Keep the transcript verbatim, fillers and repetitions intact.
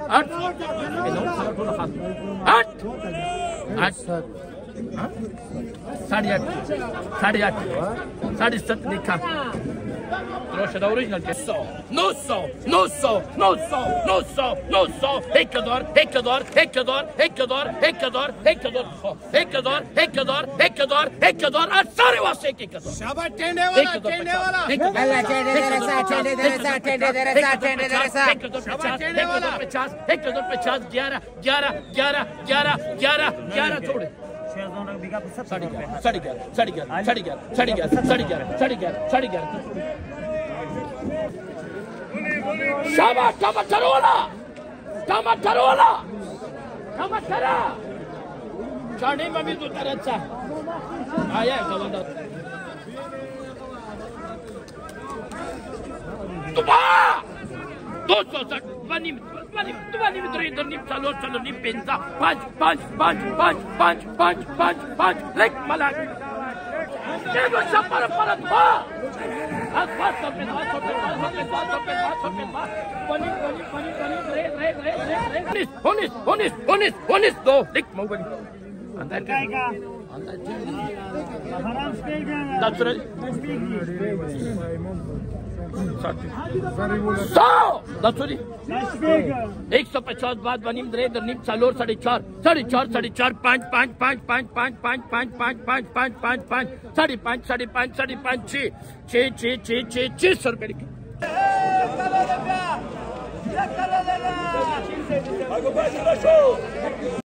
आठ आठ आठ साढ़े आठ साढ़े आठ साढ़े सात लिखा da original che so non so non so non so non so non so Ecuador Ecuador Ecuador Ecuador Ecuador Ecuador Ecuador Ecuador Ecuador Ecuador alzare वसे Ecuador शाबाश टेंडे वाला टेंडे वाला अल्लाह टेंडे दे रसा टेंडे दे रसा टेंडे दे रसा टेंडे दे रसा Ecuador पचास Ecuador पचास ग्यारह ग्यारह ग्यारह ग्यारह ग्यारह ग्यारह छोड़े साढ़े ग्यारह साढ़े ग्यारह साढ़े ग्यारह साढ़े ग्यारह साढ़े ग्यारह साढ़े ग्यारह साढ़े ग्यारह साढ़े ग्यारह शाबाश टमाटर वाला टमाटर वाला टमाटर चाणी मम्मी तू तरचा आया गवंदा तुबा दो सौ साठ बनी बनी बनी मित्र इधर निप चलो चलो निप पेंचा पांच पांच पांच पांच पांच पांच पांच पांच लेक मला ये वो सब पर पर था आज बात तो पे बात तो पे बात तो पे बात तो पे बात तो पे बात बनी बनी बनी बनी रे रे रे रे रे होनिस होनिस होनिस होनिस दो लेक मोबाइल अंदर का अंदर आराम से दस सौ दसोरी एक सौ पचास बाद बनी रे निम चालोर साढ़े चार साढ़े चार साढ़े चार पाँच पाँच पाँच पाँच पाँच पाँच पाँच पाँच पाँच पाँच पाँच पाँच साढ़े पाँच साढ़े पाँच साढ़े पाँच छः छः छः छः छः छः सौ रुपये की